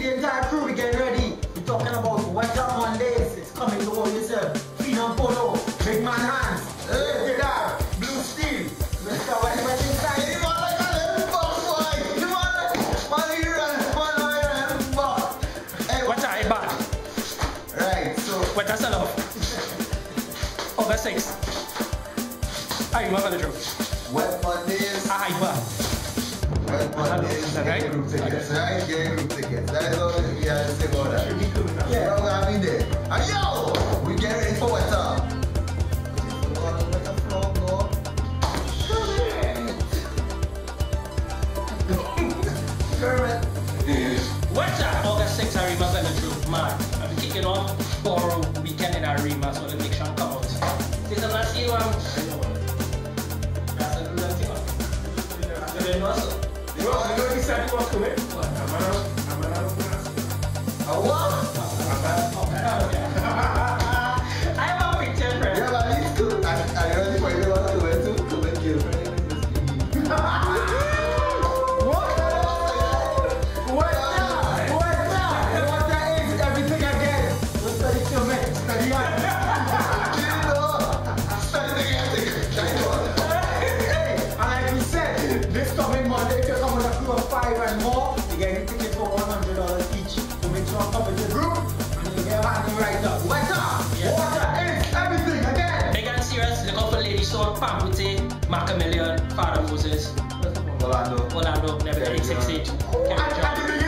the entire crew, we get ready. We're talking about Weta Mondays. It's coming to all yourself. Phenom Polo, Big Man Hands, Hey, Blue Steel, Mr. Weta inside. You want like a little box, boy. You want like a box. Weta, I bad. Right, so. Weta sell off. August 6th. I remember the truth. Wet Mondays. I bad. Wet Mondays. Right? Get group tickets, right? Get group tickets. That's all we have to say about that. Yeah, we're gonna be there. And yo, we get ready for Weta. Weta, August 6th, I remember the truth. Man, I'll be kicking off Polo weekend in Arima, so the next one come out. This is the last year one. That's a good thing. You know he said he was coming? What? I have a picture, friend. Yeah, but it's good. I really find it out to where to kill. What? Weta is everything again. Let's study to me. Study on. And like we said, this coming Monday, if you come with a crew of 5 and more, you get a ticket for $100 each. So make sure you come with your group and you get money right up. Weta! Weta is everything again! Big and serious, look out for Lady Soul, Pam Witty, Macamillion, Father Moses, Orlando. Orlando, never 6 8. And